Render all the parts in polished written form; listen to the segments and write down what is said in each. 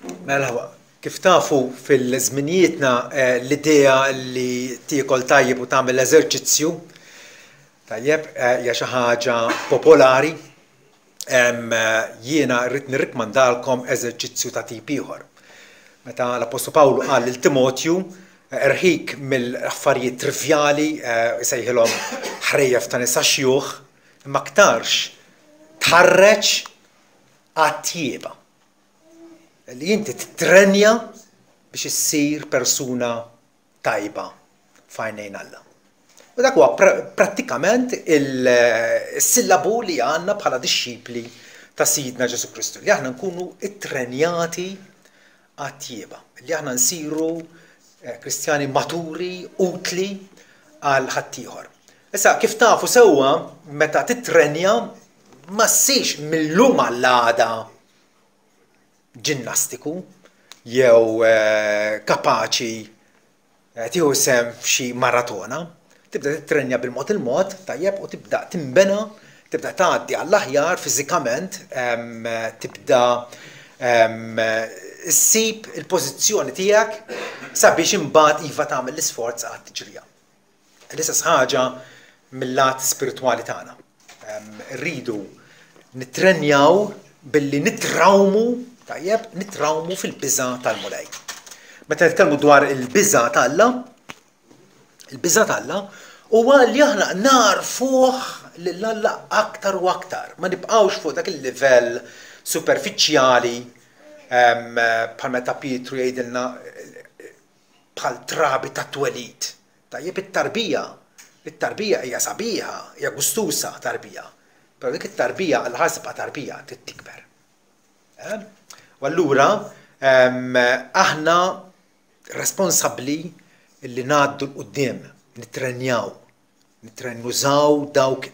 Mela, kif tafu fil-żminijietna l-idea li tiekol tajjeb u tagħmel eżerċizzju tajjeb hija xi ħaġa popolari. Jiena rrid nirrikmandalkom eżerċizzju ta' tip ieħor. Meta l-Apostlu Pawlu qal lil Timotju erħik mill-affarijiet trivjali jsejħilhom ħrejjef ta' nisa xjuħ, imma aktarx tħarreġ għat-tjieba. Li inti titrenja biex issir persuna tajba f'għajnejn Alla. U dak huwa prattikament il-sillabu li għandna bħala dixxipli ta' Sidna Ġesu Kristu, li aħna nkunu ittrenjati għat-tjieba, li aħna nsiru Kristjani maturi, utli għal ħaddieħor. Issa kif tafu sewwa meta titrenja ma ssirx mill-lum għall-għada ġinnastiku jew kapaċi tieħu sem f'xi maratona, tibda titrenja bil-mod il-mod tajjeb u tibda timbena, tibda tgħaddi għall-aħjar fiżikament, tibda ssib il-pożizzjoni tiegħek sabiex imbagħad iva tagħmel l-isforz għad tiġrija. L-istess ħaġa mill-lat spiritwali tagħna. Rridu nitrenjaw billi nitrawmu tajjeb, nitrawmu fil-biża tal-mulej. Meta nitkellmu dwar il-biża tal-Alla, il-biża tal-Alla huwa li aħna narfuh lill-Alla aktar u aktar. Ma nibqgħux fuq dak il-livell superfiċjali bħal meta Pietru jgħidilna bħal trabi ta' twelid. Tajjeb it-tarbija hija sabiħa, hija gustusa tarbija. Però dik it-tarbija għall-ħasba tarbija trid tikber. U allura aħna responsabbli li ngħaddu l-qudiem, nitrenjaw, nużaw dawk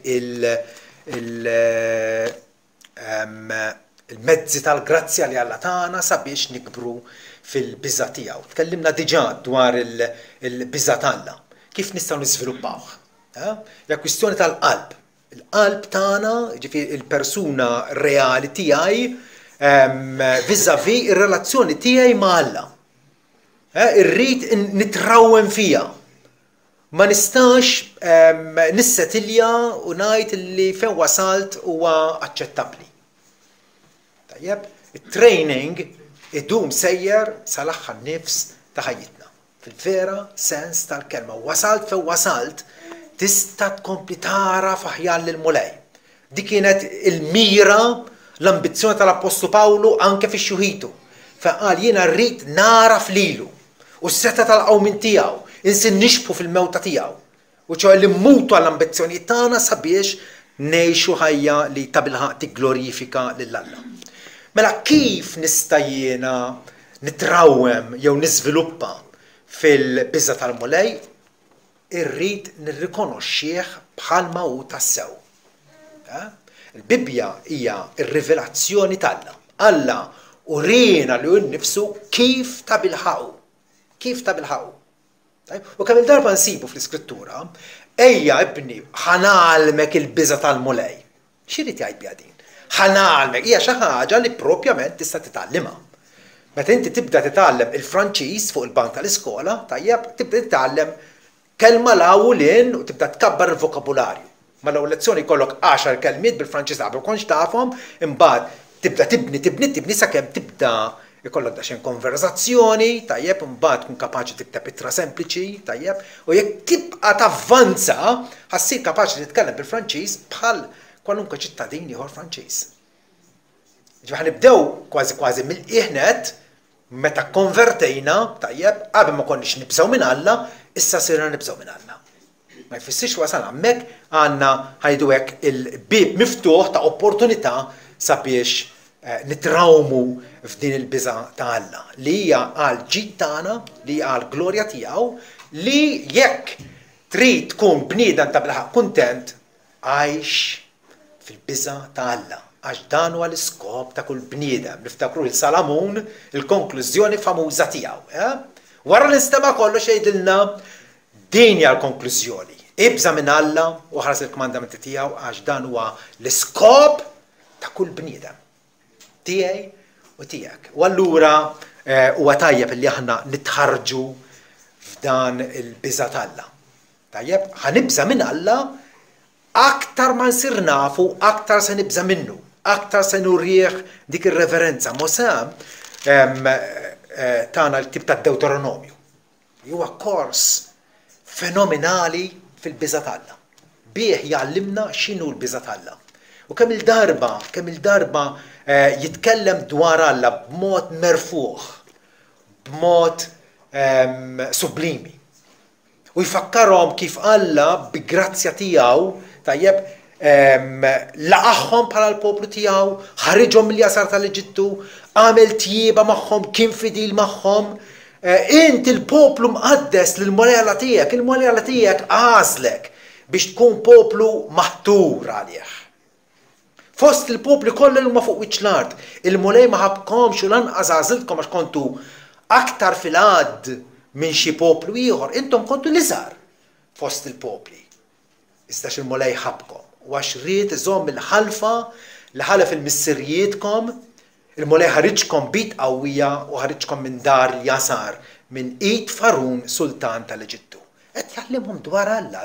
il-mezzi tal-grazzja li Alla tagħna sabiex nikbru fil-biża' tiegħu. Tkellimna diġà dwar il-biża' tagħna, kif nistgħu niżviluppawh. Hija kwistjoni tal-qalb. Il-qalb tagħna, ġifieri il-persuna reali tiegħi vis-à-vis ir-relazzjoni tiegħi ma' Alla. Irrid nitrawwem fiha. Ma nistax nissetilja u ngħid li fejn wasalt huwa aċċettabbli. Tajjeb, it-training idum sejjer sal-aħħar nifs ta' ħajjitna. Fil-vera sens tal-kelma. Wasalt fejn wasalt tista' tkompli tara f'aħjar lil-mulej. Di kienet il-mira l-ambizzjoni tal-Apostlu Pawlu anke fix-xuħitu. Faqal jiena rrid nara flilu u s-seta tal-qawmin tiegħu, insin nixbu fil-mewta tiegħu. U ċew li mmutu għall-ambizzjonijiet tagħna sabiex ngħixu ħajja li ta' bilħaq tigglorifika lill-Alla. Mela kif nista' jiena nitrawwem jew niżviluppa fil-biża' tal-mulej? Irrid nirrikonoxxih bħalma hu tassew. Il-Bibja hija r-rivelazzjoni tal-Alla. Alla urina li hu nnifsu kif ta' bilħaqu. Kif ta' bilħaqu. U kemm il-darba nsibu fl-Iskrittura, ejja ibni ħanalmek il-biża' tal-mulej. X'irid jgħid biha din? Ħanalmek hija xi ħaġa li proprjament tista' titgħallimha. Meta inti tibda titgħallem il-Franċiż fuq il-bank tal-iskola, tajjeb tibda titgħallem kelma l-awu lin u tibda tkabbar il-vokabularju. Ma l-ewwel lezzjoni jkollok 10 kelmiet bil-Franċiż qabel konx tafhom, imbagħad tibda tibni sakemm tibda jkollok daxxejn konverzazzjoni, tajjeb, imbagħad tkun kapaċi tikteb ittra sempliċi, tajjeb, u jekk tibqa' tavvanza ħassir kapaċi titkellem bil-Franċiż bħal kwalunkwe ċittadin ieħor Franċiż. Ġifieri nibdew kważi mill-qiegħnet meta konvertejna, tajjeb, qabel ma konniex nibżgħu minn Alla, issa sirna nibżgħu minn Alla. Ma jfissirx wasal hemmhekk għandna ħajdu hekk il-bib miftuħ ta' opportunità sabiex nitrawmu f'din il-biża' ta' Alla li hija għal ġid tagħna, li hija għal glorja tiegħu, li jekk trid tkun bniedem ta' bilħaq kuntent għajx fil-biża' ta' Alla. Għax dan huwa l-iskop ta' kull bniedem. Niftakru il-Salamun il-konklużjoni famuża tiegħu. Wara l-istema' kollox jgħidilna din hija l-konklużjoni. Ibża minn Alla u ħares il-kmandamenti tiegħu għax dan huwa l-iskop ta' kull bniedem. Tiegħi u tiegħek. U allura huwa tajjeb li aħna nitħarġu f'dan il-biża' tal-Alla. Tajjeb, ħanibża minn Alla aktar ma nsir nafu, aktar se nibża minnu, aktar se nurrieħ dik ir-reverenza. Mosè tagħna l-tip tad-Deuteronomju. Huwa kors fenomenali fil-biża' tal-Alla. Bih jgħallimna x'inhu l-biża' tal-Alla. U kemm il-darba jitkellem dwar Alla b'mod merfuħ, b'mod sublimi. U jfakkarhom kif Alla bi grazzja tiegħu tajjeb laqahom bħala l-poplu tiegħu, ħariġhom mill-jasar tal-Eġittu, għamel tjieba magħhom, kien fidil magħhom. Inti l-poplu mqaddes lill-Molea tiegħek, il-Molea tiegħek għażlek biex tkun poplu maħtur għalih. Fost il-poplu kollha huma fuq wiċċ l-art, il-Molej ma ħabkomx u lanqas għażiltkom għax kontu aktar fil-għadd minn xi poplu ieħor, intom kontu l-iżgħar fost il-popli. Iżda il-Molej ħabkom. U għax ried iżomm il-ħalfa li ħalef il-missirijietkom, il-Molej ħariġkom bit qawwija u ħariġkom minn dar l-jasar minn id Farun sultan tal-Eġittu. Qed jgħallimhom dwar Alla,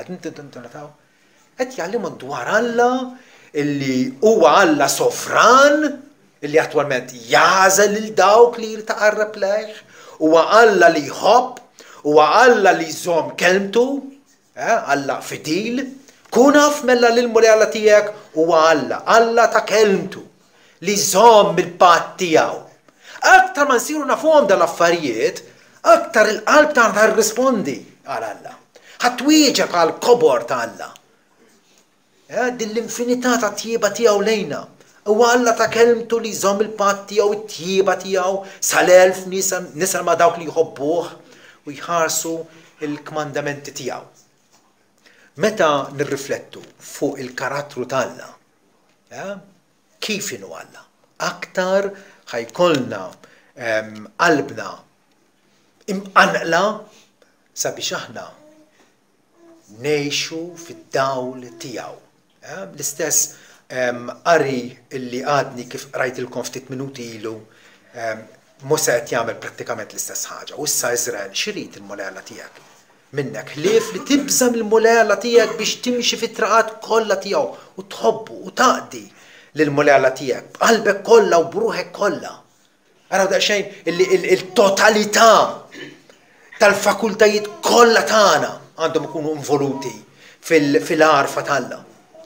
qed jgħallimhom dwar Alla illi huwa Alla sovran, illi attwalment jażel lil dawk li jirtaqarrab lejh, huwa Alla li jħobb, huwa Alla li jżomm kelmtu, Alla fidil. Kun naf mella l-Molea tiegħek huwa Alla ta' kelmtu li jżomm il-patt tiegħu. Aktar ma nsiru nafuhom dan l-affarijiet, aktar il-qalb tagħna tirrispondi għal Alla. Ħatwieġeb għal kobor ta' Alla. Din l-infinità ta' tjieba tiegħu lejna. Huwa Alla ta' kelmtu li jżomm il-patt tiegħu, it-tjieba tiegħu sal-elf nisal ma' dawk li jħobbuh u jħarsu il-kmandamenti tiegħu. Meta nirriflettu fuq il-karattru ta' Alla, kif inhu Alla, aktar ħajkollna qalbna imqanqla sabiex aħna ngħixu fid-dawl tiegħu. L-istess qari illi għadni kif rajtilkom ftit minuti ilu Mosè qed jagħmel prattikament l-istess ħaġa. U issa Iżrael x'irid il-Molea tiegħek minnek ħlief li tibżam il-Molea tiegħek biex timxi fit-traqat kollha tiegħu u tħobbu u taqdi lill-Molea tiegħek b'qalbek kollha u b'ruħek kollha. Araw daqsxejn il-totalità tal-fakultajiet kollha tagħna għandhom ikunu involuti fil-għarfa tal-Alla.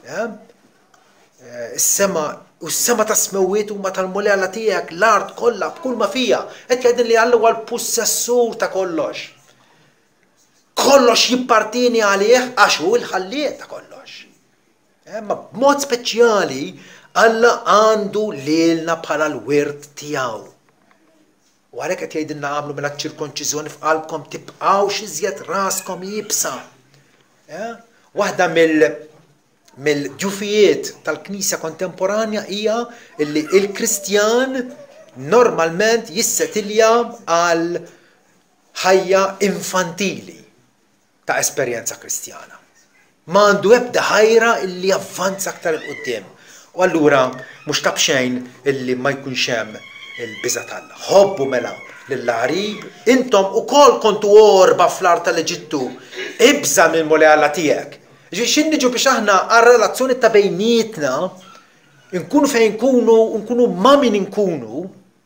Is-sema ta' smewwiet huma tal-Molea tiegħek, l-art kollha b'kull ma fija. Qed jgħidin li Alla huwa l-possessur ta' kollox. Kollox jippartini għalih għax hu l-ħalliet ta' kollox. Ma b'mod speċjali Alla għandu lilna bħala l-wirt tiegħu. U għalhekk qed jgħidilna għamlu mela ċirkonċiżjoni f'qalbkom tibqgħux iżjed raskom jibsa. Waħda mill-ġufijiet tal-Knisja kontemporanja hija li l-Kristjan normalment jissetilja għal ħajja infantili ta' esperjenza kristjana. Ma għandu ebda ħajra illi javvanza aktar il-qudiem. U allura mhux ta' bxejn illi ma jkunx hemm il-biża' tal-Alla. Ħobbu mela lill-għarib, intom ukoll kontu orba fl-art tal-Eġittu, ibża mill-Molea tiegħek. X'inniġu biex aħna għar-relazzjoni ta' bejnietna nkunu fejn nkunu ma' min inkunu,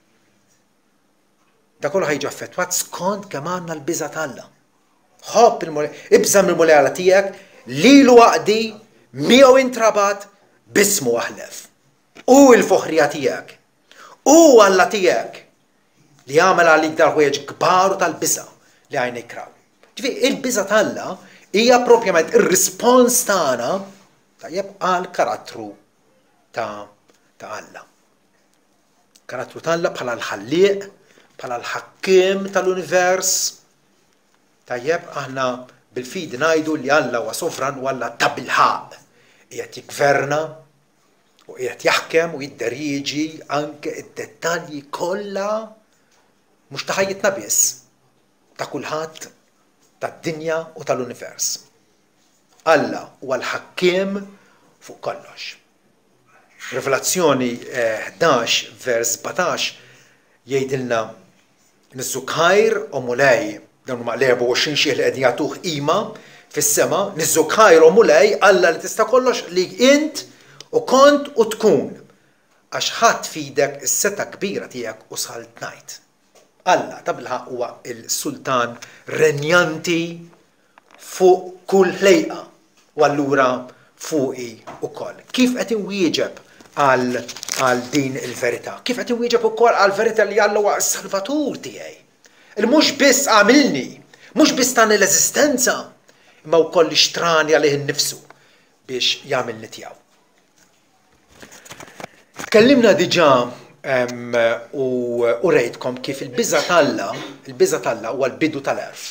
da kollu ħajġu affettwat skont kemm għandna l-biża' tal-Alla. Ħobb ibża mill-Molea tiegħek, lilu għaqdi, miegħu intrabat, bismu aħlef. U l-foħrija tiegħek. U Alla tiegħek li jagħmel għalik dal-ħwejjeġ kbar tal-biża' li għajnek raw. Ġifieri il-biża' tal-Alla hija proprjament ir-rispons tagħna tajjeb għal karattru ta' Alla. Karattru ta' Alla bħala l-ħallieq, bħala l-ħakkim tal-univers. Tajjeb aħna bil-fidi ngħidu li Alla huwa sovran u Alla ta' bil-ħaq. Qiegħed jiggverna u qiegħed jaħkem u jidderieġi anke id-dettalji kollha mhux ta' ħajjitna biss, ta' kulħadd tad-dinja u tal-univers. Alla huwa l-ħakkiem fuq kollox. Rivelazzjoni 11 vers 17 jgħidilna nizzukajr u mulej, dawn huma l-24 xieħ li qegħdin jagħtuh qima fis-sema, nizzukajr u mulej Alla li tista' kollox li int u kont u tkun. Għax ħadd fidek is-seta kbira tiegħek u salt ngħid. Alla ta' bilħaq huwa il-sultan renjanti fuq kull ħlejqa u allura fuqi ukoll. Kif qed inwieġeb għal din il-verità? Kif qed inwieġeb ukoll għal verità li Alla huwa s-salvatur tiegħi? Il mhux biss għamilni, mhux biss tani l-eżistenza, imma wkoll ixtrani għalih innifsu biex jagħmilni tiegħu. Tkellimna diġà u rejtkom kif il-biża' tal-Alla huwa l-bidu tal-erf.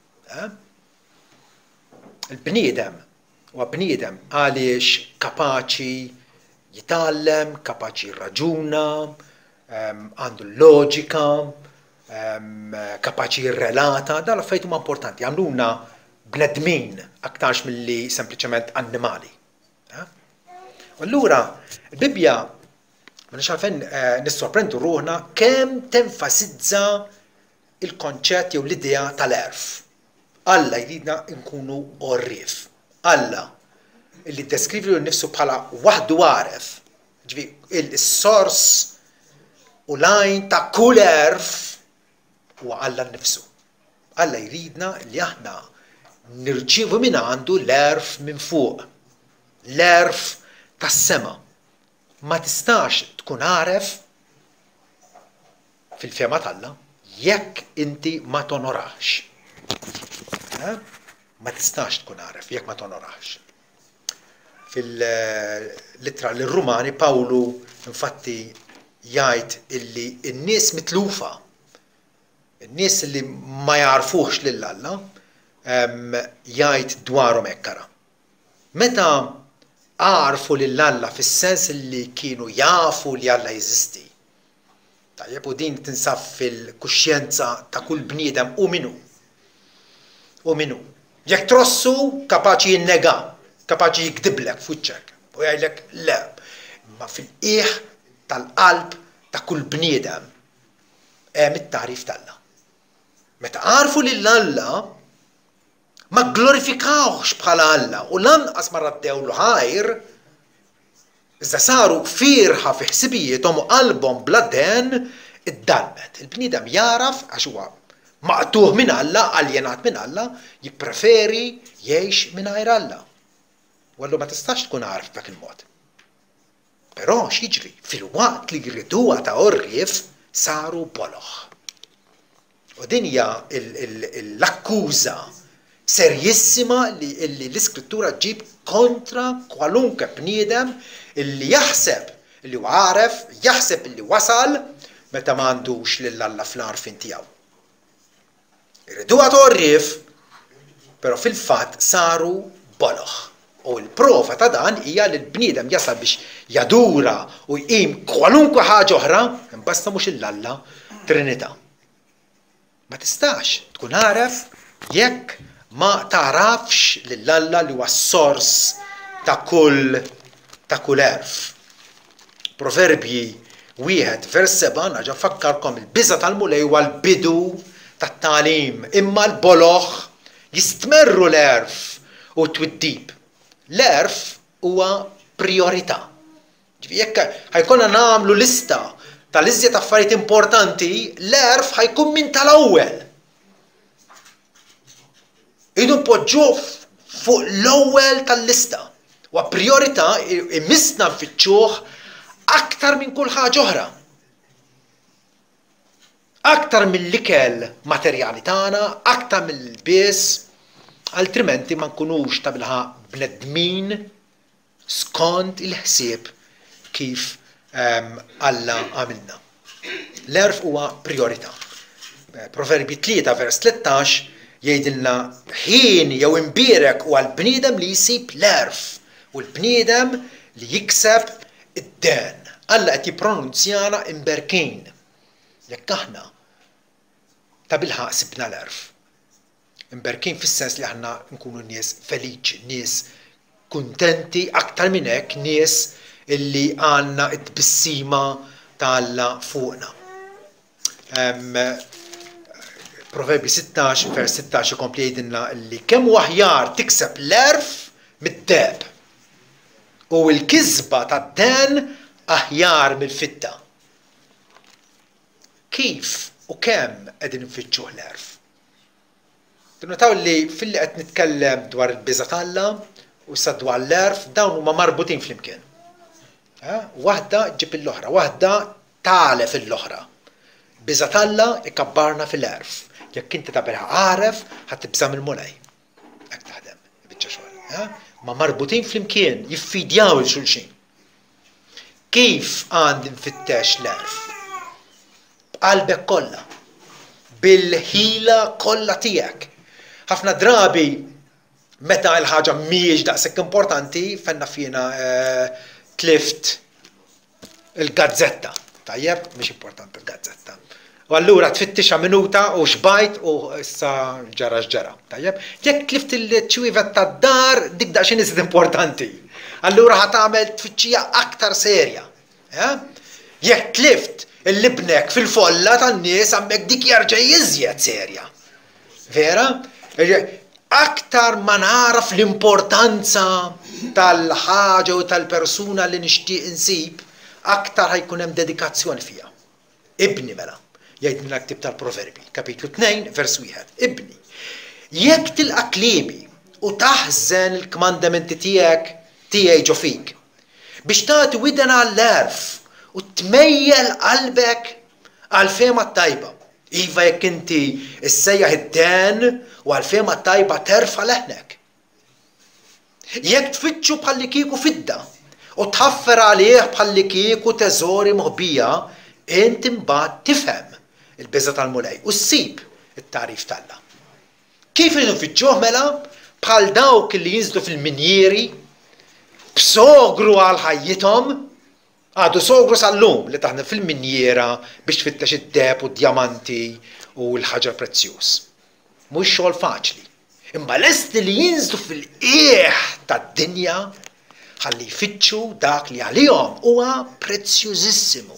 Il-bniedem huwa bniedem għaliex kapaċi jitgħallem, kapaċi jirraġuna, għandu l-loġika, kapaċi jirrelata, dan l-affarijiet huma importanti, għamluna bnedmin aktarx milli sempliċement annimali. Allura, il-Bibja ma nix għalfejn nissorprendu ruħna kemm tenfasizza il-konċett jew l-idea tal-erf. Alla jridna nkunu orrif. Alla illi deskrivi l-nifsu bħala waħdu għaref. Il-sors u lajn ta' kull erf huwa Alla nnifsu. Alla jridna li aħna nirċievu minn għandu l-erf minn fuq. L-erf tas-sema. Ma tistax tkun għaref fil-fema tal-Alla jekk inti ma tonorax. Ma tistax tkun għaref jekk ma tonorax. Fil-litra l-Rumani, Pawlu infatti jgħid illi n-nies mitlufa, n-nies li ma jarfux lill-Alla, jgħid dwarhom ekkara. Meta għarfu lill-Alla fis-sens li kienu jafu li Alla jeżisti. Tajjeb, u din tinsab fil-kuxjenza ta' kull bniedem u minnu. U minnu. Jekk trossu kapaċi jinnega, kapaċi jikdiblek fuċċek. U jgħidlek le. Ma fil-qiegħ tal-qalb ta' kull bniedem hemm it-tarif tal-Alla. Meta għarfu lill-Alla ma glorifikawx bħala Alla u lanqas ma raddewlu ħajr, iżda saru firħa fi ħsibijietom u qalbhom bla den id-dalmet. Il-bniedem jaraf għax huwa maqtuħ minn Alla, aljenat minn Alla, jippreferi jgħix mingħajr Alla. U allura ma tistax tkun għarf b'dak il-mod. Però x'jiġri fil-waqt li jriduha ta' orrif saru boloħ. U din hija l-akkuża serjissima li l-iskrittura ġib kontra kwalunkwe bniedem illi jaħseb illi huwa għaref, jaħseb illi wasal meta m'għandux lill-Alla fl-għarfien tiegħu. Irriduha torrif, però fil-fatt saru boloħ. U l-prova ta' dan hija li l-bniedem jasal biex jadura u jqim kwalunkwe ħaġa oħra, imbasta mhux il-Alla Trinità. Ma tistax tkun għaref jekk ma tarafx lill-Alla li huwa s-sors ta' kull erf. Proverbji 1:7 naġa fakkarkom il-biża' tal-mulej huwa l-bidu tat-tagħlim, imma l-boloħ jistmerru l-erf u t-twiddib. L-erf huwa priorità. Jekk ħajkonna nagħmlu lista tal-iżjed affarijiet importanti, l-erf ħajkun minn tal-ewwel. Idu poġġuh fuq l-ewwel tal-lista. U priorità imissna nfittxuh aktar minn kull ħaġa oħra. Aktar mill-ikel materjali tagħna, aktar mill-bies, altrimenti ma nkunux ta' bilħaq bnedmin skont il-ħsieb kif Alla għamilna. L-erf huwa priorità. Proverbi 3:13 jgħidilna ħin jew imbierek huwa l-bniedem li jsib l-erf u l-bniedem li jikseb id-den. Alla qed jippronunzjana imberkin. Jekk aħna ta' bilħaq sibna l-erf. Imberkin fis-sens li aħna nkunu nies feliċi, nies kuntenti aktar minn hekk, nies illi għandna t-tbissima ta' Alla fuqna. Proverbi 16 vers 16 ikompli jgħidilna li kemm aħjar tikseb l-erf mid-deb u l-kisba tad-den aħjar mill-fitta. Kif u kemm qegħdin nfittxuh l-erf? Tinnotaw li fil-li qed nitkellem dwar il-biża' tal-Alla u issa dwar l-erf dawn huma marbutin flimkien. Waħda ġib l-oħra, waħda talef l-oħra. Biża' tal-Alla ikkabbarna fil-erf. Jekk inti ta' bilħaq għaref ħadd tibża' mill-mulej. Hekk taħdem, biċċa xogħol. Ma marbutin flimkien, jiffidjaw il-xulxin. Kif għandi nfittex l-erf? B'qalbek kollha, bil-ħila kollha tiegħek. Ħafna drabi meta l-ħaġa mhijiex daqshekk importanti fenna fina tlift il-gazzetta. Tajjeb, mhix importanti il-gazzetta. U allura tfittixha minuta u xbajt u issa ġara x'ġara. Tajjeb, jekk tlift il-ċwivet tad-dar dik daqsxejn iżid importanti. Allura ħa tagħmel tfittxija aktar serja. Jekk tlift il-libnek fil-folla tan-nies hemmhekk dik jerġa' iżjed serja. Vera? Aktar ma naraf l-importanza tal-ħaġa u tal-persuna li nixtieq insib, aktar ħajkun hemm dedikazzjoni fiha. Ibni mela, jgħidilna l-ktieb tal-Proverbi, kapitlu 2, vers 1. Ibni, jekk tilqa' kliemi u taħżen il-kmandamenti tiegħi ġo fik, biex tagħti widen għall-erf u tmejjel qalbek għall-fehma tajba. Iva jekk inti issejjaħ id-den u għall-fehma tajba terfa' leħnek. Jekk tfittxu bħalli kieku fidda u tħaffer għalih bħalli kieku teżori moħbija, inti mbagħad tifhem il-biża' tal-mulej u ssib it-tarif tal-Alla. Kif irridu nfittxuh mela bħal dawk li jinżlu fil-minjieri b'sogru għal ħajjithom. Għadu sogru sal-lum li taħdem fil-minjera biex tfittex id-deb u d-djamanti u l-ħaġa prezzjuż. Mhux xogħol faċli. Imma lesti li jinżlu fil-qiegħ tad-dinja ħalli jfittxu dak li għalihom huwa prezzjużissimu.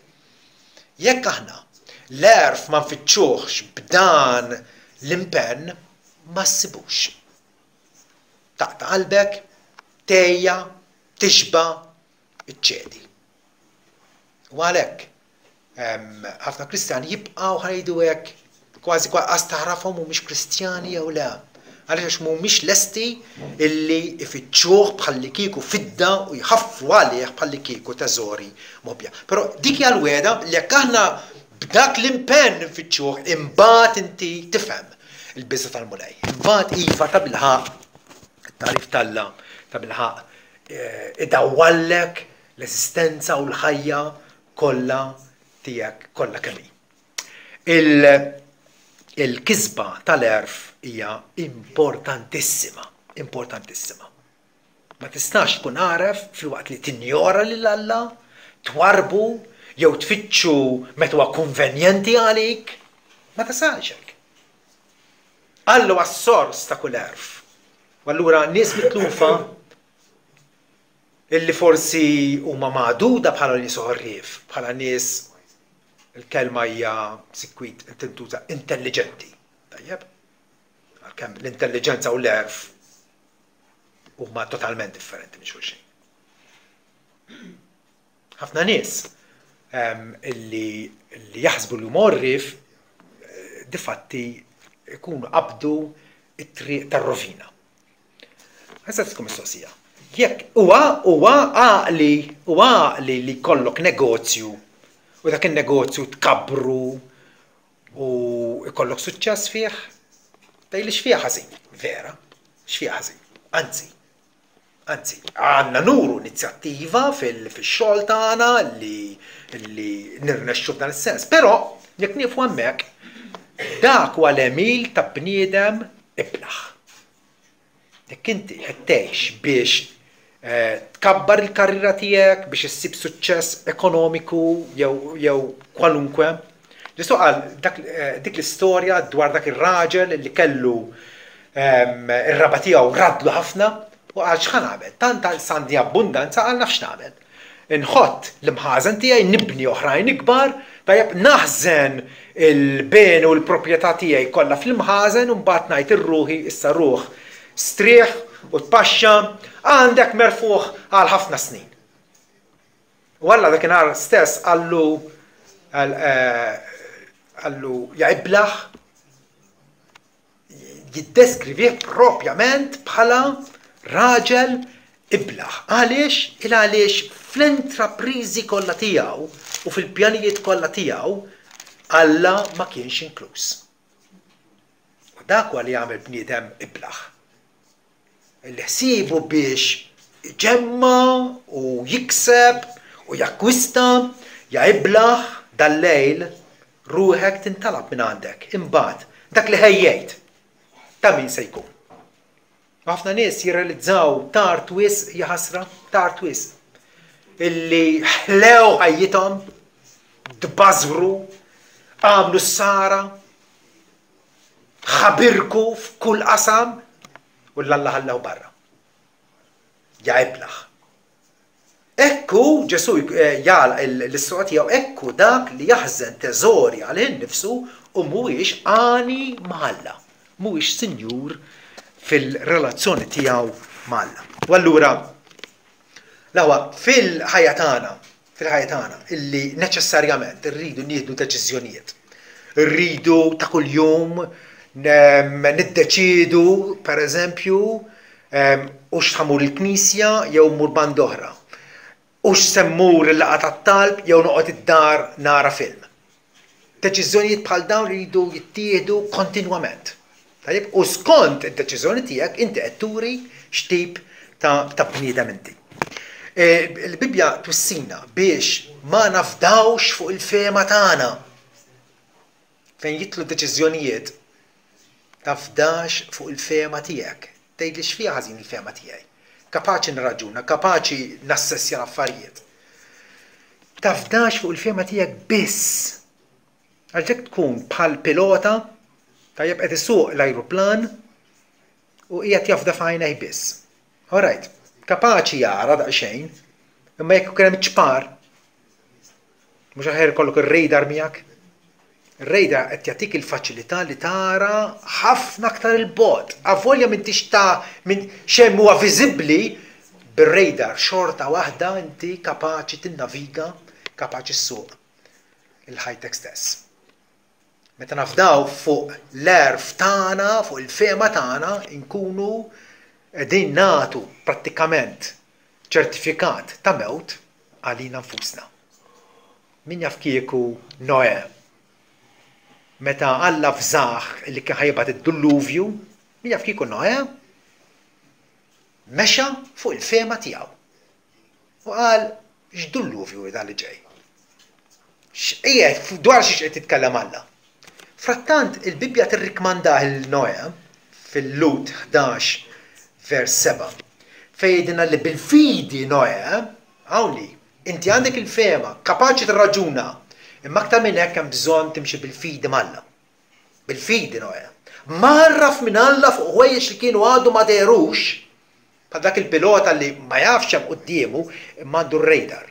Jekk aħna l-erf ma nfittxuhx b'dan l-impenn ma ssibux. Taqta' qalbek, tejja, tixba' iċċedi. U għalhekk ħafna Kristjani jibqgħu ħajdu hekk kważi qas taħrafhom mhumiex Kristjani jew le. Għaliex mhumiex lesti illi ifittxuh bħalli kieku fidda u jħaffru għalih bħalli kieku teżori mobbja. Però dik hija l-weda li jekk aħna b'dak l-impenn nfittxuh imbagħad inti tifhem il-biża' tal-mulej. Imbagħad iva ta' bilħaq it-tarif tal-Alla ta' bilħaq idawwallek l-esistenza u l-ħajja kollha tiegħek kollha kemm hi. Il-kisba tal-erf hija importantissima, importantissima. Ma tistax tkun għaref filwaqt li tinjora lil Alla, twarbu jew tfittxu meta huwa konvenjenti għalik, ma tistax hekk. Alla huwa s-sors ta' kull erf. U allura nies mitlufa illi forsi huma magħduda bħala nies oħrif, bħala nies il-kelma hija sikwit tintuża intelligenti. Tajjeb? Għalkemm l-intelligenza u l-erf huma totalment differenti minn xulxin. Ħafna nies illi jaħsbu li huma orrif difatti jkunu qabdu it-triq tar-rovina. Issa tkun mistoqsija. Jekk huwa għaqli li jkollok negozju u dak in-negozju tkabbru u jkollok suċċess fih, tgħidli x'fiha ħażin, vera, x'fiha ħażin. Anzi, għandna nuru inizjattiva fix-xogħol tagħna li nirnexxu f'dan is-sens. Però jekk nieqfu hemmhekk, dak huwa l-emil ta' bniedem iblaħ. Jekk inti qed tgħix biex tkabbar il-karriera tiegħek biex issib suċċess ekonomiku jew kwalunkwe. Ġistu qal dik l-istorja dwar dak ir-raġel li kellu ir-raba tiegħu radlu ħafna u qal x'ħan nagħmel. Tant sandi abbundanza qal nafx nagħmel. nħott l-imħażen tiegħi nibni oħrajn ikbar, tajjeb naħżen il-ben u l-proprjetà tiegħi kollha fl-imħażen u mbagħad ngħid ir-ruħi issa ruħ strieħ u tpaxxa għandek merfuħ għal ħafna snin. U Alla dakinhar stess għallu jaqiblaħ jiddeskrivih propjament bħala raġel iblaħ. Għaliex? Għaliex fl-intrapriżi kollha tiegħu u fil-pjanijiet kollha tiegħu Alla ma kienx inkluż. U dak huwa li jagħmel bniedem iblaħ. Illi ħsiebu biex ġemma u jikseb u jakkwista jaqiblaħ dal-lejl ruħek tintalab minn għandek. Imbagħad dak li ħejjejt ta' min se jkun. Ħafna nies jirrealizzaw tar twis jaħasra, tar twis. Illi ħlew ħajjithom, dbażru, għamlu s-sara, ħabirku f'kull qasam u l-Alla ħallew barra. Jaqiblaħ. Ekku Ġesu jgħal l-istoqgħa tiegħu ekku dak li jaħżen teżori għal innifsu u mhuwiex għani Alla. Mhuwiex sinjur fil-relazzjoni tiegħu Alla. U allura l-ewwa fil-ħajja tagħna illi neċessarjament irridu nieħdu deċiżjonijiet. Irridu ta' kuljum niddeċiedu pereżempju u x'ħamur il-Knisja jew mmur band oħra. U x'semmur il-laqgħa tat-talb jew noqgħod id-dar nara film. Deċiżjonijiet bħal dawn iridu jittieħdu kontinwament. U skont id-deċiżjoni tiegħek inti qed turi x'tip ta' bniedem inti. Il-Bibja twissina biex ma nafdawx fuq il-fehma tagħna. Fejn jitlu deċiżjonijiet tafdax fuq il-fehma tiegħek. Tgħidli x'fiha ħażin il-fehma tiegħi. Kapaċi nraġuna, kapaċi nassessja l-affarijiet. Tafdax fuq il-fehma tiegħek biss. Għalhekk tkun bħal pilota tajjeb qed isuq l-ajruplan u qiegħed jafda f'għajnejh biss. Alright, kapaċi jara daqsxejn, imma jekk kien hemm ċpar, mhux aħjar ikollok ir-radar miegħek. Ir-radar qed jagħtik il-faċilità li tara ħafna aktar il-bogħod. Avolja m'intix minn xejn huwa viżibbli bir-radar xorta waħda inti kapaċi tinnaviga, kapaċi ssuq il-ħajtek stess. Meta nafdaw fuq l-erf tagħna, fuq il-fehma tagħna, inkunu qegħdin nagħtu prattikament ċertifikat ta' mewt għalina nfusna. Min jaf kieku Noè meta Alla fżaħ li kien ħajbad id-dilluvju, min jaf kieku Noè mexa fuq il-fehma tiegħu. U qal x'dilluvju dan li ġej. Dwar xi qed titkellem Alla. Frattant il-Bibja tirrikmandah il-Noè fil-Lut 11 vers 7 fejdina li bil-fidi Noè hawnli inti għandek il-fehma kapaċi tirraġuna imma aktar minn hekk hemm bżonn timxi bil-fidi Alla. Bil-fidi Noè. Marraf minn Alla fuq ħwejjeġ li kienu għadu ma derux bħal dak il-pilota li ma jafx hemm qudiemu imma għandu r-radar.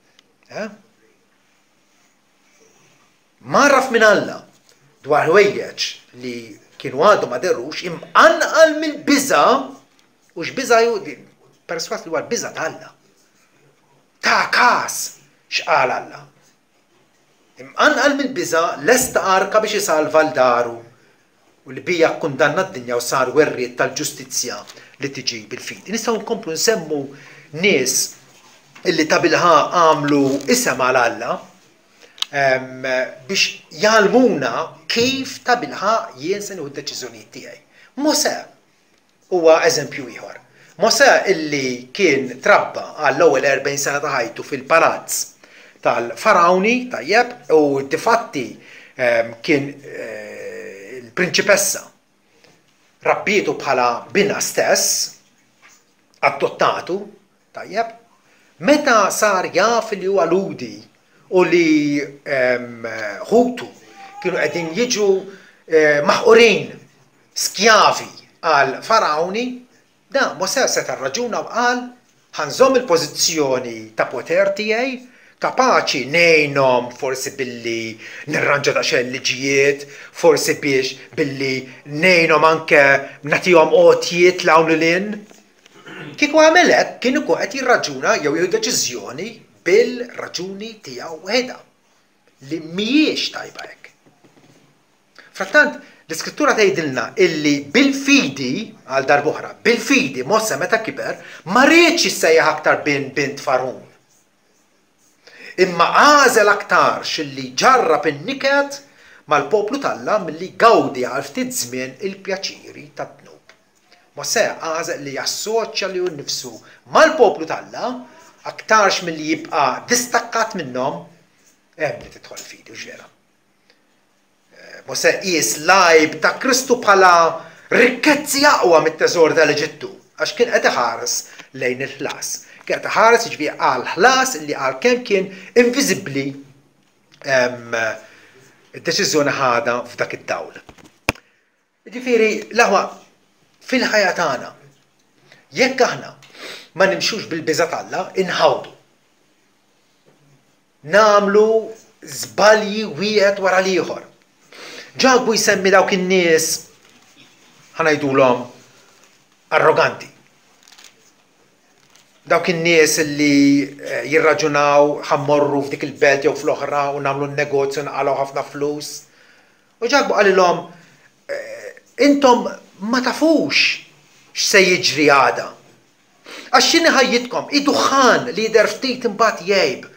Marraf minn Alla dwar ħwejjeġ li kienu għadu ma derux imqanqal mill-biża u x'biża perswas li huwa l-biża ta' Alla. Ta' każ x'qal Alla. Imqanqal mill-biża lesta arka biex isalva l-daru u li bija kundanna d-dinja u sar werriet tal-ġustizzja li tiġi bil-fidi. Nistgħu nkomplu nsemmu nies illi ta' bilħa għamlu isem għal Alla biex jgħalmuna kif ta' bilħa jien se nieħu d-deċiżjonijiet tiegħi. Mosè huwa eżempju ieħor. Mosè illi kien trabba għall-ewwel 40 sena ta' ħajtu fil-palazz tal-Farawni tajjeb u difatti kien il-prinċipessa rabbietu bħala bina stess, adottatu, tajjeb, meta sar jaf li huwa ludi u li ħutu kienu qegħdin jiġu maħqurin skjavi għal Farawni, da Mosè seta' raġuna u qal ħanżomm il-pożizzjoni ta' poter tiegħi, kapaċi ngħinhom forsi billi nirranġa daqsxejn liġijiet, forsi biex billi ngħinhom anke nagħtihom għotjiet l hawn lil in. Kieku għamel hekk kien ikun qed jirraġuna jew jieħu deċiżjoni bil-raġuni tiegħu waħedha li mhijiex tajba hekk. Frattant, l-iskrittura tgħidilna illi bil-fidi għal darb'oħra, bil-fidi Mosè meta kiber ma rridx issejjaħ aktar bint Farun. Imma għażel aktar xilli ġarrab in-niket mal-poplu talla milli gawdi għal ftit żmien il-pjaċiri tad-dnub. Mosè għażel li jassoċja li nnifsu mal-poplu talla aktarx milli jibqa' distakkat minnhom li tidħol fidi u ġvera. Mosè qis l-għajb ta' Kristu bħala rikkezzi aqwa mit-teżor tal-Eġittu għax kien qed iħares lejn il-ħlas. Kien qed iħares jiġifieri għal ħlas li għal kemm kien inviżibbli id-deċiżjoni ħada f'dak id-dawl. Jiġifieri l-aħwa fil-ħajja tagħna jekk aħna ma nimxux bil-biża' Alla inħawdu. Nagħmlu żbalji wieħed wara l-ieħor. Ġabu jsemmi dawk in-nies ħanajdulhom arroganti. Dawk in-nies li jirraġunaw ħammorru f'dik il-belt jew fl-oħra u nagħmlu n-negozju naqalgħu ħafna flus. U ġabu qalilhom intom ma tafux x'se jiġri għada. Għax x'inhi ħajjitkom, id-duħan li jidher ftit imbagħad jgħib.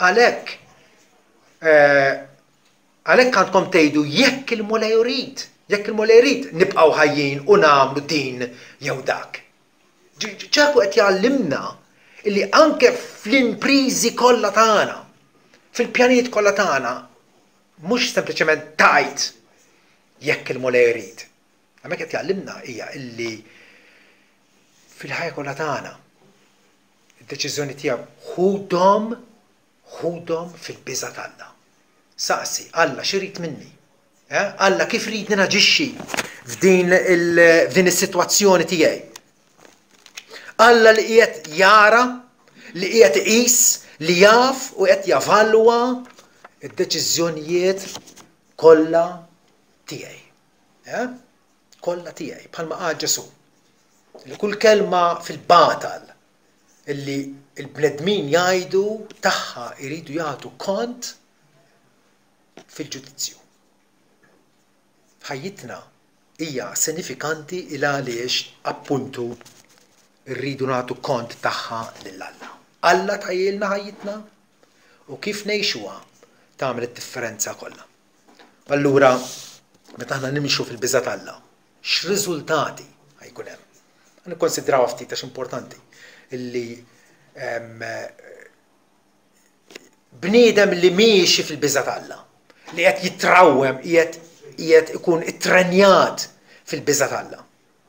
Għalhekk għandkom tgħidu jekk il-Mulej jrid, nibqgħu ħajjin u nagħmlu din jew dak. ġabu qed jgħallimna illi anke fl-imprizi kollha tagħna, fil-pjanijiet kollha tagħna, mhux sempliċement tajt jekk il-Mulej jrid. Hemmhekk qed jgħallimna hija illi fil-ħajja kollha tagħna id-deċiżjoni tiegħu ħudhom fil-biża' Alla. Saqsi, Alla x'irid minni? Alla kif rid naġixxi f'din is-sitwazzjoni tiegħi? Alla li qiegħed jara, li qiegħed iqis, li jaf u qed javalwa id-deċiżjonijiet kollha tiegħi. Kollha tiegħi, bħalma qal Ġesu. Kull kelma fil-batal illi il-bnedmin jgħidu tagħha jridu jagħtu kont fil-ġudizzju. Ħajjitna hija sinifikanti il għaliex appuntu rridu nagħtu kont tagħha lil Alla. Alla tgħidilna ħajjitna u kif ngħixuha tagħmel id-differenza kollha. Allura meta aħna nimxu fil-biża' Alla, x'riżultati ħajkun hemm? Nikkonsidrawha ftit għax importanti illi bniedem li miexi fil-biża' Alla, li qed jitrawwem, qiegħed ikun ittrenjat fil-biża' Alla.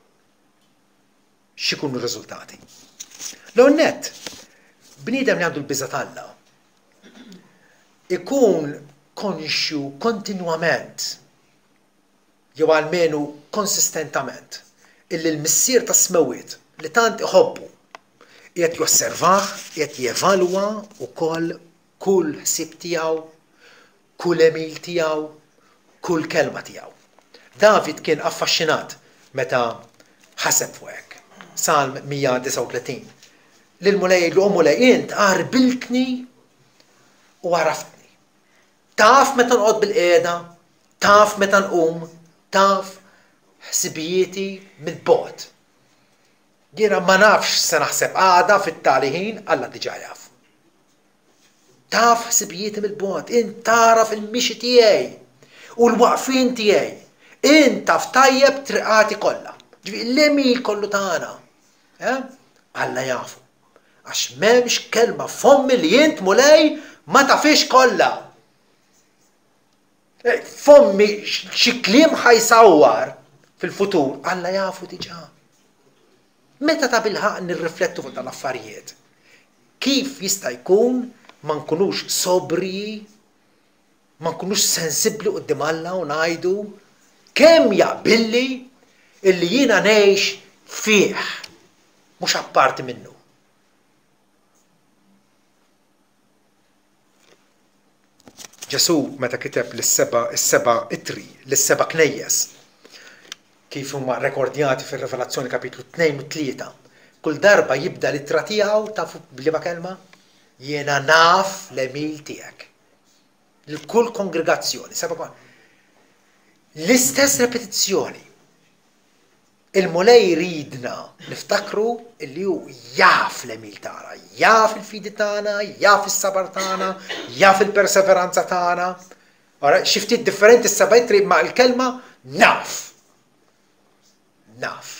X'ikunu r-riżultati? L-ewwel nett, bniedem li għandu l-biża' Alla ikun konxju kontinwament jew almenu konsistentament illi l-missier ta' smewiet li tant iħobbu qiegħed josservah, qiegħed jevalwa wkoll kull ħsieb tiegħu, kull emil tiegħu, kull kelma tiegħu. David kien affaxxinat meta ħaseb fuq hekk. Salm 139. Lil-Mulej jgħidlu Mulej int qarbiltni u għaraftni. Taf meta nqgħod bil-qiegħda, taf meta nqum, taf ħsibijieti mill-bogħod. Jiena ma nafx se naħseb għada fit-tali ħin Alla diġà jaf. Taf ħsibijieti mill-bogħod, int taraf il-mixi tiegħi u l-waqfien tiegħi. Int taf tajjeb triqati kollha. L-emil kollu tagħna. Alla jafu. Għax m'hemmx kelma fommi li int Mulej ma tafix kollha. Fommi xi kliem ħajsawwar fil-futur, Alla jafu diġà. Meta ta' bilħaq nirriflettu fuq tal-affarijiet? Kif jista' jkun ma nkunux sobri, ma nkunux sensibbli quddiem Alla u ngħidu kemm jaqbilli illi jiena ngħix fih, mhux apparti minnu. Ġesu meta kiteb l-seba itri, l-seba knejjes, kif huma rekordjati fir-Revelazzjoni kapitlu 2 u 3. Kull darba jibda l-ittra tiegħu tafu b'liema kelma? Jiena naf l-emil tiegħek. L-kull kongregazzjoni, l-istess repetizzjoni. Il-mulej jridna niftakru illi hu jaf l-emil tagħna, jaf il-fidi tagħna, jaf is-sabar tagħna, jaf il-perseveranza tagħna. Ora xi ftit differenti s-seba' itri ma' l-kelma naf. Naf.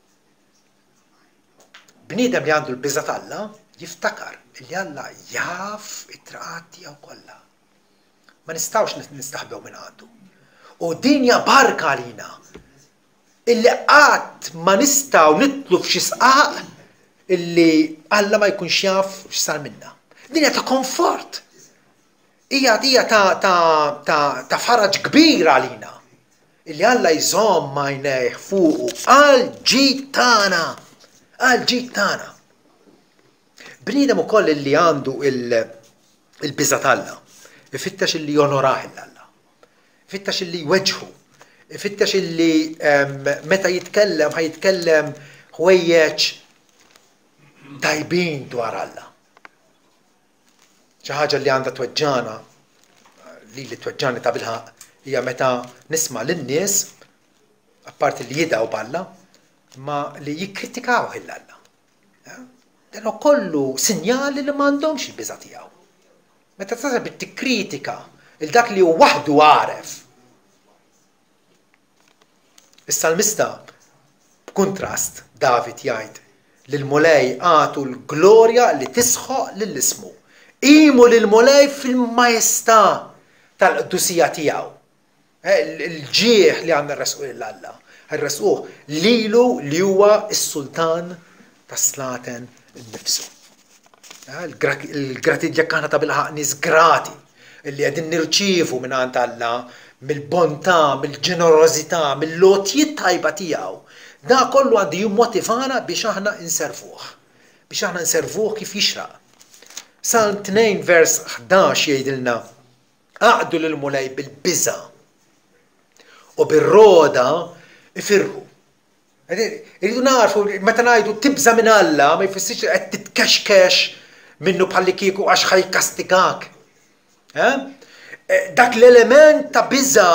Bniedem li għandu l-biża' Alla jiftakar illi Alla jaf it-traqat tiegħu kollha. Ma nistgħux nistaħbew minn għandu. U dinja barka għalina. Illi qatt ma nistgħu nitlu f'xi sqaq illi Alla ma jkunx jaf x'sar minna. Dinja ta' komfort. Hija ta' faraġ kbir għalina. Illi Alla jżomm għajnejh fuqu għall-ġid tagħna. Għall-ġid tagħna. Bniedem ukoll illi għandu il-biża' Alla. Ifittex illi jonorah il-Alla. Ifittex illi jweġħu. Ifittex illi meta jitkellem ħajitkellem ħwejjeġ tajbin dwar Alla. Xi ħaġa li għandha tweġġana li tweġġani ta' bilħaq hija meta nisma' lin-nies apparti li jidgħu b'Alla ma li jikkritikaw il-Alla. Dan kollu sinjali li m'għandhomx il-biża' tiegħu. Meta tasab tikkritika il-dak li hu waħdu għaref. Is-salmista b'kuntrast David jgħid li l-mulej għatu l-glorja li tisħoq lill-ismu. Qimu lill-mulej fil-majestà tal-qdusija tiegħu. Il-ġieħ li għandna rresquh lill-Alla. Rresquh lilu li huwa s-sultan tas-slaten innifsu. Il-gratidja kana ta' bilħaq nies grati illi qegħdin nirċievu mingħand Alla mill-bontà, mill-ġenerożità, mill-lotjiet tajba tiegħu. Da kollu għandu jimmotivana biex aħna inservuh. Biex aħna nservuh kif jixraq. Psalm 2 vers 11 jgħidilna aqdu lill-mulej bil-biża' u bir-roda ifirru. Irridu narfu meta ngħidu tibża minn Alla ma jfissirx qed titkexkex minnu bħalli kieku għax ħajkastikak. Dak l-element ta' biża'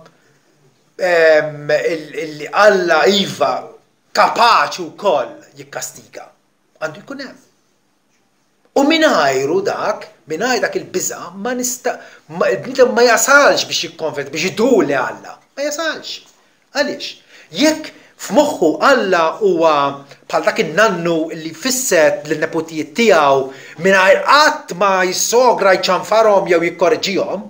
illi Alla iva kapaċi wkoll jikkastiga għandu jkun hemm. U mingħajru dak il-biża' il-bniedem ma jasalx biex jikkonfet biex iduli Alla. Ma jasalx. Għaliex? Jekk f'moħħu Alla huwa bħal dak in-nannu li fisset lin-neputijiet tiegħu mingħajr qatt ma jissogra jċanfarhom jew jikkorreġihom,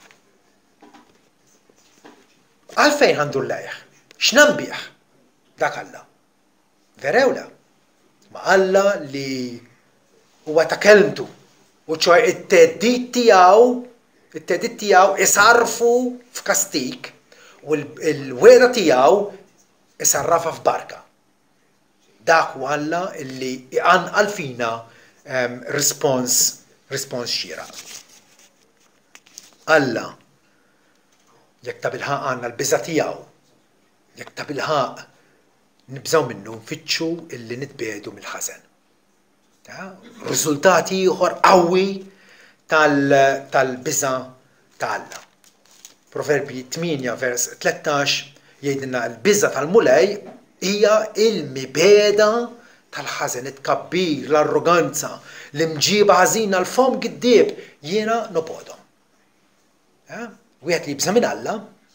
għalfejn għandu lejh? X'nambih dak Alla? Verewla. Ma Alla li huwa ta' kelmtu u ċoj it-teddid tiegħu isarfu f'kastik u l-weda tiegħu isarrafa f'barka. Dak huwa Alla illi iqanqal fina rispons xieraq. Alla jekk ta' bilħaq għandna l-biża' tiegħu, jekk ta' bilħaq nibżgħu minnu nfittxu illi nitbiedu mill-ħażen. Riżultati ieħor qawwi tal-biża' ta' Alla. Proverbi 8 vers 13 jgħidilna l-biża' tal-mulej hija il-mibeda tal-ħażen, it-tkabbir, l-arroganza, l-imġiba ħażina l-fom giddieb jiena nobodhom. Wieħed li jibża minn Alla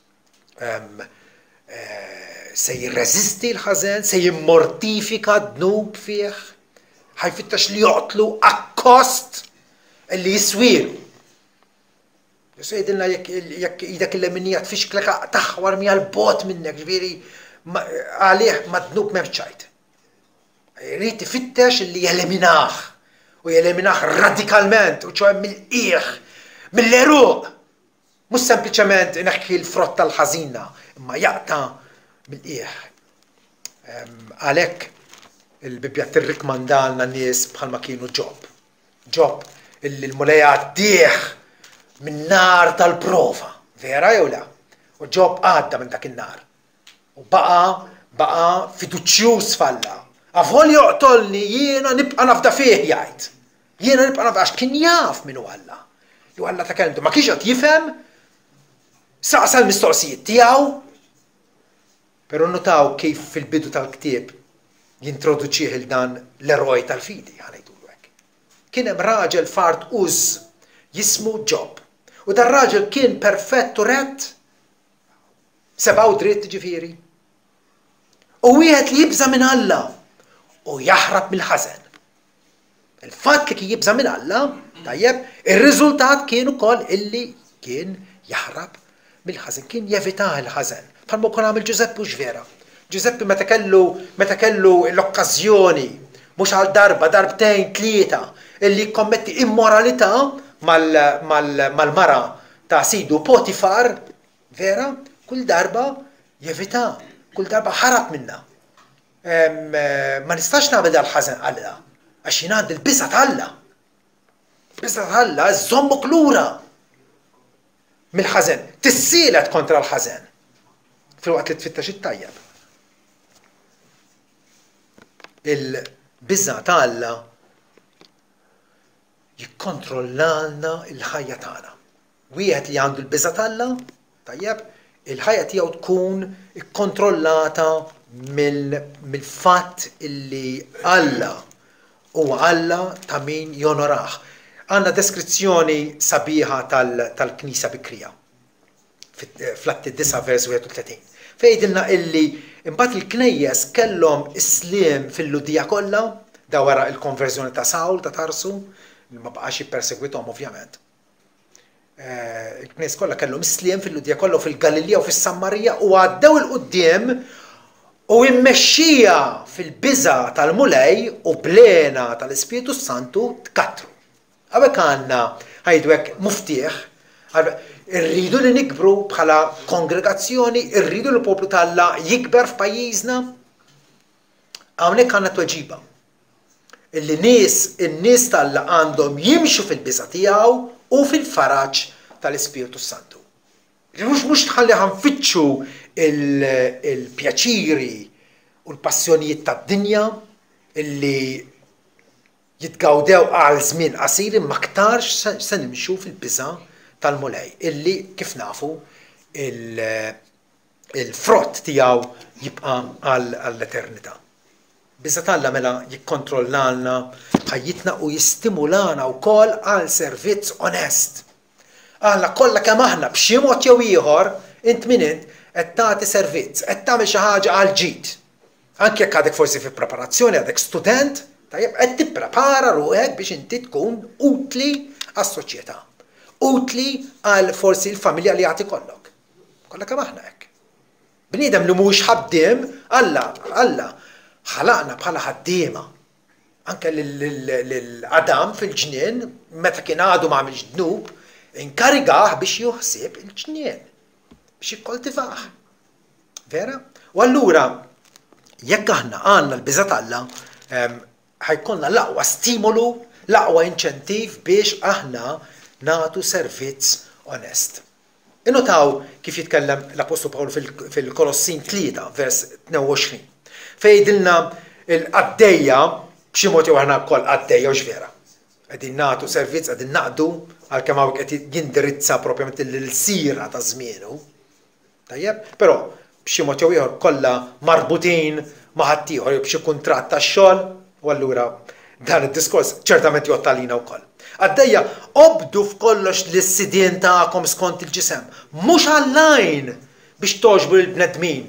se jirreżisti l-ħażen, se jimmortifika d-dnub fih, ħajfittax li joqtlu akkost li jiswiru. Jesu jgħidilna jekk idek il-leminija tfixklek taħwar mija l-bot minnek, ġviri għalih ma d-dnub memċajt. Jrid ifittex li jeleminaħ u jeleminaħ radikalment u ċoħem mill-qiegħ, mill-eruq. Mhux sempliċement neħki l-frott tal-ħażina, imma jaqta' mill-qiegħ. Għalhekk il-Bibja tirrikmandalna nies bħalma kienu Ġob. Ġob illi l-mulej għaddieħ min-nar tal-prova, vera jew le? U Ġob għadda minn dak in-nar. U baqa fiduċjuż f'Alla. Avol joqtolni jiena nibqa' nafda fih jgħid. Jiena nibqa' nafda għax kien jaf min hu Alla. Li Alla ta' kelmtu ma kienx qed jifhem saqsa l-mistoqsijiet tiegħu. Però notaw kif fil-bidu tal-ktieb jintroduċih il dan l-eroj tal-fidi ħanajdulu hekk. Kien hemm raġel fart Uż jismu Ġob. U dan raġel kien perfett u rett, sebaw dritt ġifieri. U wieħed li jibża minn Alla u jaħrab mill-ħażen. Il-fatt li kien jibża minn Alla, tajjeb, ir-riżultat kien ukoll illi kien jaħrab mill-ħażen, kien jevita l-ħażen. Bħalma kien għamil Giuseppe u x'vera. Giuseppe meta kellu l-okkażjoni mhux għal darba, darbtejn, tlieta illi jkommetti immoralità mal-mara ta' sidu Potifar, vera, kull darba jevita, kull darba ħarab minna. Ma nistax nagħmel dal-ħażen Alla, għax jien għandi l-biża' ta' Biża' ta' Alla żommok lura mill-ħażen, tissielet kontra l-ħażen. Filwaqt li tfittax it-tajjeb. Il-biża' ta' Alla jikkontrollana l-ħajja tagħna. Wieħed li għandu l-biża' ta' Alla, tajjeb, il-ħajja tiegħu tkun ikkontrollata mill-fatt illi Alla huwa Alla ta' min jonorah. Għandna deskrizzjoni sabiħa tal-Knisja Bikrija fl-Atti 9 vers 31. Fejdilna illi imbagħad il-knejjes kellhom isliem fil-Ludija kollha, da wara il-konverżjoni ta' Sawl ta' Tarsu, li ma baqax jippersegwithom ovvjament. Il-knejjes kollha kellhom isliem fil-Ludija kollha u fil-Galilea u fis-Sammarija u għaddew il-qudiem u immexxija fil-biża' tal-mulej u plena tal-Ispiritu Santu tkatru. Għabek għandna ħajdu hekk muftieħ, irridu li nikbru bħala kongregazzjoni, irridu li l-poplu ta' jikber f'pajjiżna. Hawnhekk għandna tweġiba. Illi in-nies tal għandhom jimxu fil-biża' tiegħu u fil-faraġġ tal-Ispiritu Santu. Mhux tħalli ħanfittxu il-pjaċiri u l-passjonijiet tad-dinja illi jitgawdew għal żmien qasir imma aktarx se nimxu fil-biża' tal-mulej illi kif nafu il-frott tiegħu jibqa' għall-eternità. Biża' ta' mela jikkontrollana ħajjitna u jistimulana wkoll għal servizz onest. Aħna kollha kemm aħna b'xi mod jew ieħor int min int qed tagħti servizz, qed tagħmel xi ħaġa għal ġid. Anke jekk għadek forsi fi preparazzjoni għadek student, tajjeb qed tipprepara ruħek biex inti tkun utli għas-soċjetà. Utli għal forsi l-familja li għati kollok. Kollha kemm aħna hekk. Bniedem li mhuwiex ħaddiem, Alla ħalaqna bħala ħaddiema. Anke l-Adam fil-ġnien, meta kien għadu m'għamilx dnub, inkarigah biex juħsib il-ġnien, biex jikkoltivah. Vera? U allura, jekk aħna għandna l-biża' ta' Alla, ħajkonna l-aqwa stimolu, l-aqwa inċentiv biex aħna nagħtu servizz onest. Innotaw kif jitkellem l-Apostolu Pawlu fil-Kolossin 3, vers 22. Fejdilna l-għaddejja, b'xi mod jew aħna wkoll għaddejja u x'vera. Qegħdin nagħtu servizz, qegħdin naqdu għalkemm hawn qed jindirizza propjament il-sira ta' żmienu. Tajjeb? Però b'xi mod jew ieħor kollha marbutin ma' ħadd ieħor b'xi kuntratt tax-xogħol u allura dan id-diskors ċertament jottalina wkoll. Għaddejja, obdu f'kollox l-sidien tagħkom skont il-ġisem. Mhux għall-lajn biex toġbu l-bnedmin.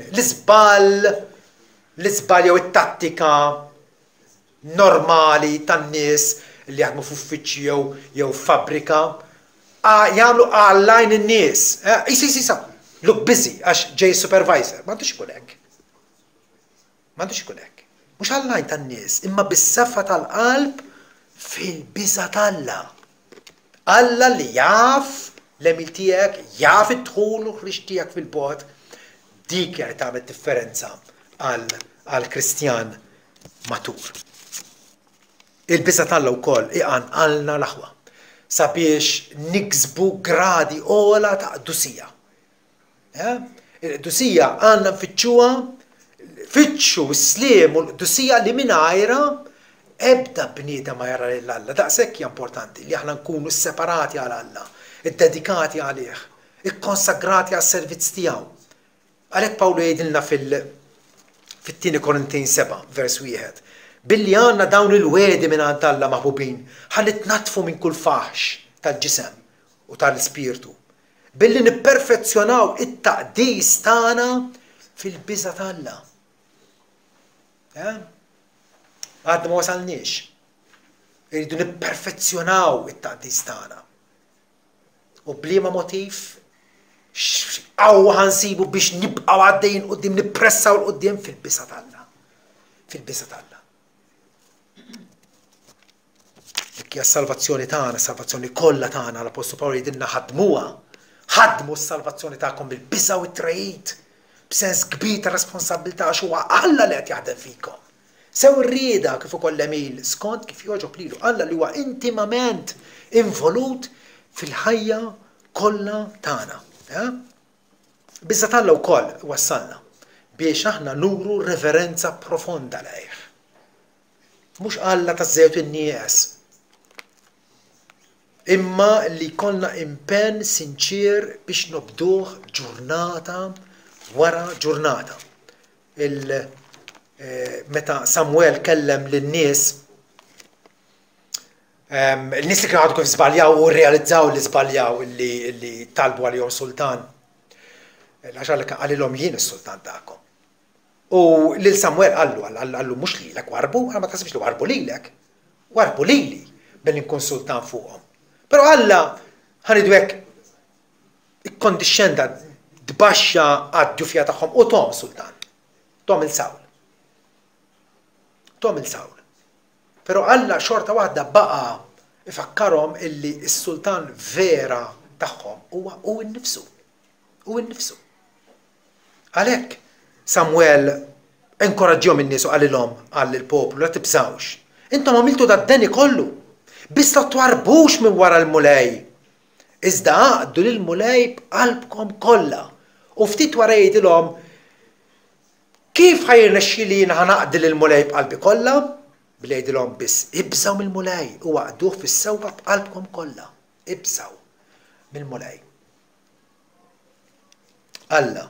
L-iżbal jew it-tattika normali tan-nies li jaħdmu f'uffiċċju jew f'fabbrika jagħmlu għall-lajn in-nies. Isa, look busy għax ġej supervisor. M'għandux ikun hekk. M'għandux ikun hekk. Mhux għall-lajn tan-nies, imma bis-saffa tal-qalb fil-biża' ta' Alla. Alla li jaf l-emil tiegħek, jaf id-dħul u ħriġ tiegħek fil-bogħod, dik li tagħmel differenza għal-Kristjan matur. Il-biża' ta' Alla wkoll iqan għalna l-aħwa. sabiex niksbu gradi ola ta' qdusija. Il-qdusija għandna nfittxuha, fitxu s-sliem u l-qdusija li mingħajrha ebda bniedem ma jara lil Alla. Daqshekk hija importanti li aħna nkunu separati għal Alla, iddedikati għalih, ikkonsagrati għas-servizz tiegħu. Għalhekk Pawlu jgħidilna fit-2 Korintin 7, vers 1. Billi għandna dawn il-wedi mingħand Alla maħbubin, ħalli tnatfu minn kull faħx tal-ġisem u tal-ispirtu. Billi nipperfezzjonaw it-taqdis tagħna fil-biża' tal-Alla. Għadna ma wasalniex. Irridu nipperfezzjonaw it-taqdis tagħna. U bliema motiv għaw ħansibu biex nibqgħu għaddejjin qudiem nippressaw l-qudiem fil-biża' tal-Alla. Fil-biża' tal-Alla. Dik hija s-salvazzjoni tagħna, s-salvazzjoni kollha tagħna, l-Apostolu Pawlu jgħidilna ħadmuha. ħadmu s-salvazzjoni tagħkom bil-biża' u t-trejid, b'sens kbir ta' responsabilità għax huwa Alla li qed jaħdem fikom. Sew irrieda kif ukoll Emil skont kif jogħġob lilu Alla li huwa intimament involut fil-ħajja kollha tagħna. Biża' Alla wkoll wassalna biex aħna nuru reverenza profonda lejh. Mhux Alla taż-żejt in-nies. Imma li konna impenn sinċir biex nobduh ġurnata wara ġurnata. Meta Samuel kellem lin-nies, il-nies li kienu għadu kif żbaljaw u rrealizzaw li żbaljaw li talbu għalihom sultan. Għax li għalilhom jien is-sultan tagħkom. U lil Samuel għallu mhux lilek warbu, ma tasibx li warbu lilek. Warbu lili billi nkun sultan fuqhom. Pero Alla ħanidu hekk ikkondixxenda tbaxxa għad-ġufja tagħhom u tom sultan. Tom il-Sawl. Tom il-Sawl. Pero Alla xorta waħda baqa ifakkarhom illi s-sultan vera tagħhom huwa hu nnifsu. Hu nnifsu. Għalhekk Samuel inkoraġġjhom in-nies u qalilhom għall-poplu la tibżawx. Intom għamiltu dad-deni kollu. Biss la twarbux minn wara l-mulej. Iżda għaqdu lill-mulej b'qalbkom kollha. U ftit wara jgħidilhom kif ħajrnexxieli jien ħanaqdi lill-mulej b'qalbi kollha? Billi jgħidilhom biss ibżgħu mill-mulej u għaqduh fis-sewwa b'qalbkom kollha. Ibżgħu mill-mulej. Alla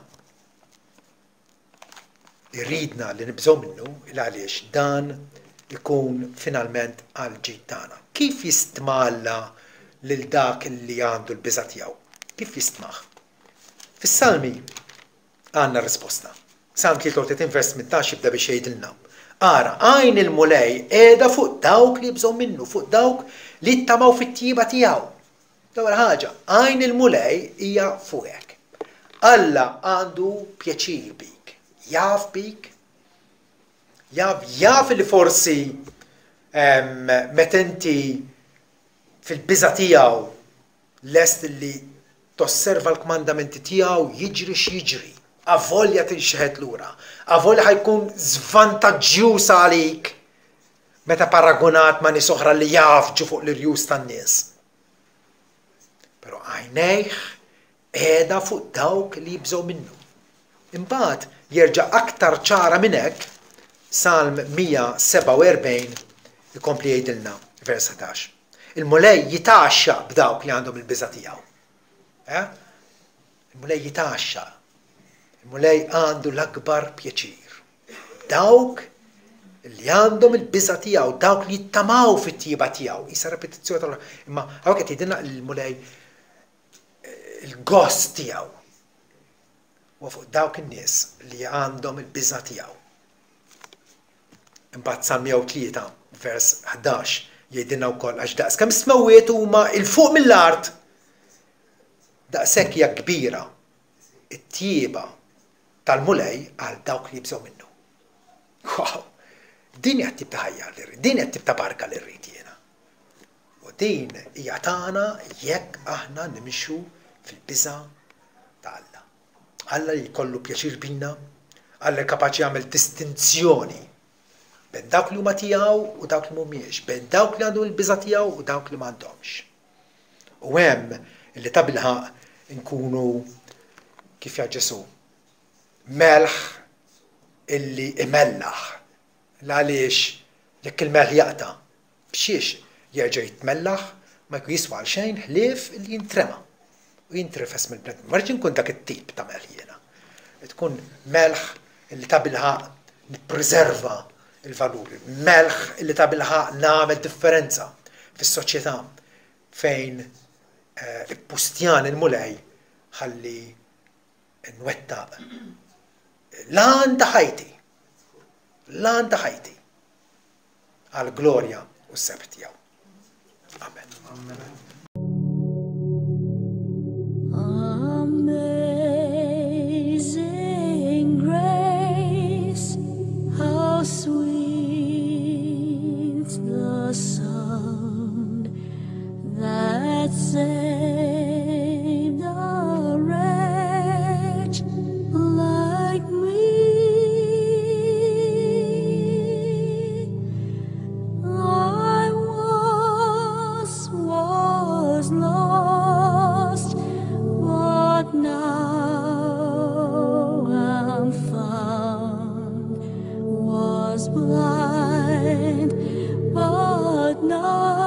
irridna li nibżgħu minnu il għaliex dan ikun finalment għal ġid tagħna. Kif jistmalla lil dak li għandu l-biża' tiegħu? Kif jistmaħ? Fis-Salmi għandna risposta. Salm 33 vers 18 jibda biex jgħidilna. Ara, għajn il-mulej qiegħda fuq dawk li jibżgħu minnu, fuq dawk li ttamaw fit-tjieba tiegħu. L-ewwel ħaġa, għajn il-mulej hija fuqek. Alla għandu pjaċir bik, jaf bik, jaf li forsi meta inti fil-biża' tiegħu lest li tosserva l-kmandamenti tiegħu jiġri x'jiġri. Avolja tinxeħed lura. Avolja ħajkun żvantaġġjuż għalik meta paragunat ma' nies oħra li jafġu fuq l-irjus tan-nies. Però għajnejh qiegħda fuq dawk li jibżgħu minnu. Imbagħad jerġa' aktar ċara minn hekk Salm 147 ikompli jgħidilna vers 11. Il-mulej jitaxxa b'dawk li għandhom il-biża' tiegħu. Il-mulej jitaxxa. Il-mulej għandu l-akbar pjaċir. Dawk li għandhom il-biża' tiegħu, dawk li jittamaw fit-tjieba tiegħu. Isa repetizzjoni tal imma hawnhekk qed jgħidilna il-mulej il-gost tiegħu. U fuq dawk in-nies li għandhom il-biża' tiegħu. Imbagħad Salm 103 vers 11 jgħidilna wkoll għax daqskemm smewwiet huma il-fuq mill-art daqshekk hija kbira it-tjieba tal-mulej għal dawk li jibżgħu minnu. Wow! Din hija tip ta' ħajja li rrid, din hija tip ta' barka li rrid jiena. U din hija tagħna jekk aħna nimxu fil-biża' ta' Alla. Alla li jkollu pjaċir bina, Alla kapaċi jagħmel distinzjoni bejn dawk li huma tiegħu u dawk li mhumiex, bejn dawk li għandhom il-biża' tiegħu u dawk li m'għandhomx. U hemm illi ta' bilħaq nkunu kif jaġġesu melħ illi imellaħ. Għaliex jekk il-melħ jaqta' b'xiex jerġa' jitmellaħ ma jkun jiswa għal xejn ħlief illi jintrema u jintrefes mill-bnedmin. Ma rridx inkun dak it-tip ta' melħ jiena. Tkun melħ illi ta' bilħaq nippreserva il-valuri, melħ illi ta' bilħaq nagħmel differenza fis-soċjetà fejn ippustjan il-mulej ħalli nwettaq lan ta' ħajti għal glorja u s-sebt tiegħu. Amen. Amazing grace, how sweet the sound that saved a wretch like me. I once was lost, but now I'm found. Was blind, but now